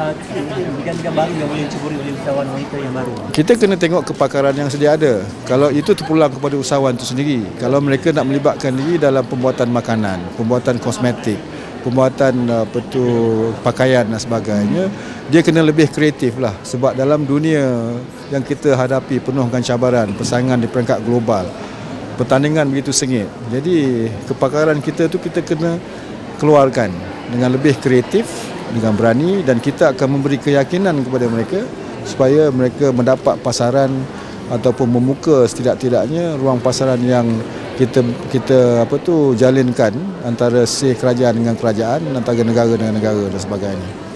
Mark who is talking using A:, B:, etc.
A: bidang-bidang baru yang boleh diceburi oleh usahawan wanita yang baru?
B: Kita kena tengok kepakaran yang sedia ada. Kalau itu terpulang kepada usahawan itu sendiri. Kalau mereka nak melibatkan diri dalam pembuatan makanan, pembuatan kosmetik, pembuatan pakaian dan sebagainya, dia kena lebih kreatif lah. Sebab dalam dunia yang kita hadapi penuh dengan cabaran, persaingan di peringkat global, pertandingan begitu sengit. Jadi kepakaran kita tu kita kena keluarkan dengan lebih kreatif, dengan berani, dan kita akan memberi keyakinan kepada mereka supaya mereka mendapat pasaran ataupun membuka setidak-tidaknya ruang pasaran yang kita jalinkan antara kerajaan dengan kerajaan, antara negara dengan negara dan sebagainya.